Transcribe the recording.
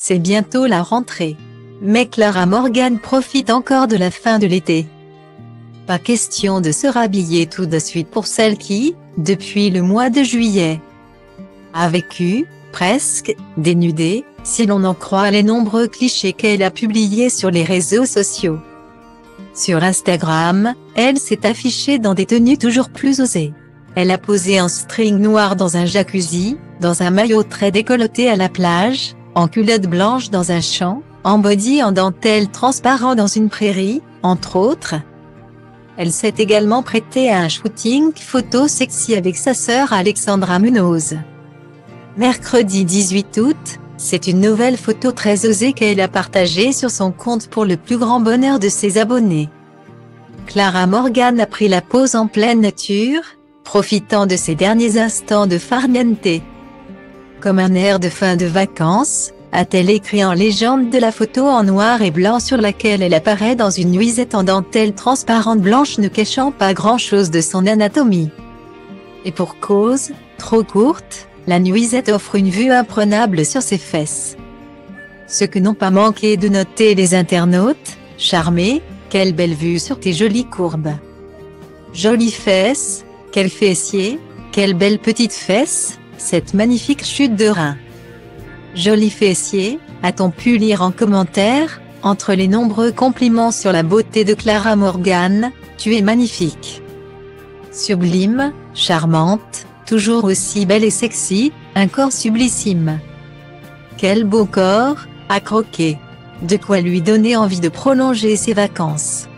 C'est bientôt la rentrée. Mais Clara Morgan profite encore de la fin de l'été. Pas question de se rhabiller tout de suite pour celle qui, depuis le mois de juillet, a vécu, presque, dénudée, si l'on en croit les nombreux clichés qu'elle a publiés sur les réseaux sociaux. Sur Instagram, elle s'est affichée dans des tenues toujours plus osées. Elle a posé en string noir dans un jacuzzi, dans un maillot très décolleté à la plage, en culotte blanche dans un champ, en body en dentelle transparent dans une prairie, entre autres. Elle s'est également prêtée à un shooting photo sexy avec sa sœur Alexandra Munoz. Mercredi 18 août, c'est une nouvelle photo très osée qu'elle a partagée sur son compte pour le plus grand bonheur de ses abonnés. Clara Morgan a pris la pose en pleine nature, profitant de ses derniers instants de farniente. Comme un air de fin de vacances, a-t-elle écrit en légende de la photo en noir et blanc sur laquelle elle apparaît dans une nuisette en dentelle transparente blanche ne cachant pas grand-chose de son anatomie. Et pour cause, trop courte, la nuisette offre une vue imprenable sur ses fesses. Ce que n'ont pas manqué de noter les internautes, charmés, quelle belle vue sur tes jolies courbes. Jolies fesses, quel fessier, quelle belle petite fesse, cette magnifique chute de rein. Joli fessier, a-t-on pu lire en commentaire, entre les nombreux compliments sur la beauté de Clara Morgan, tu es magnifique. Sublime, charmante, toujours aussi belle et sexy, un corps sublissime. Quel beau corps, à croquer. De quoi lui donner envie de prolonger ses vacances.